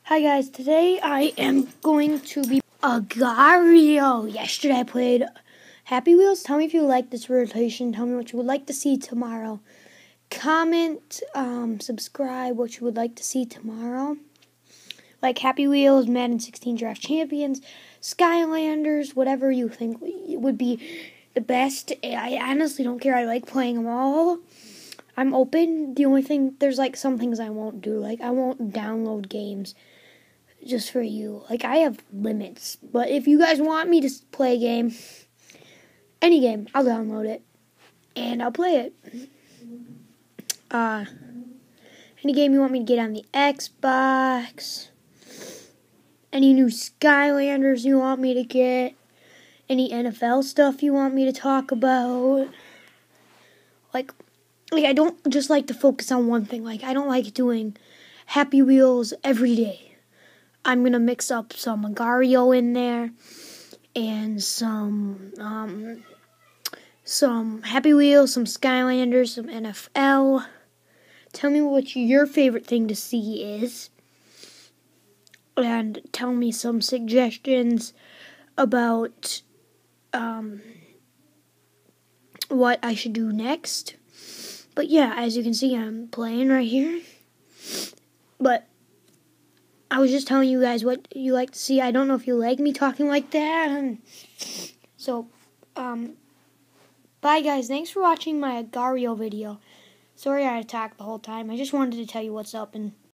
Hi guys, today I am going to be Agario. Yesterday I played Happy Wheels. Tell me if you like this rotation. Tell me what you would like to see tomorrow. Comment, subscribe what you would like to see tomorrow. Like Happy Wheels, Madden 16 Draft Champions, Skylanders, whatever you think would be the best. I honestly don't care. I like playing them all. I'm open. The only thing, there's like some things I won't do. Like I won't download games just for you. Like I have limits. But if you guys want me to play a game, any game, I'll download it. And I'll play it. Any game you want me to get on the Xbox. Any new Skylanders you want me to get. Any NFL stuff you want me to talk about. Like I don't just like to focus on one thing. Like I don't like doing Happy Wheels every day. I'm going to mix up some Agario in there and some Happy Wheels, some Skylanders, some NFL. Tell me what your favorite thing to see is. And tell me some suggestions about what I should do next. But yeah, as you can see, I'm playing right here. But I was just telling you guys what you like to see. I don't know if you like me talking like that. So, bye guys. Thanks for watching my Agario video. Sorry I had to talk the whole time. I just wanted to tell you what's up and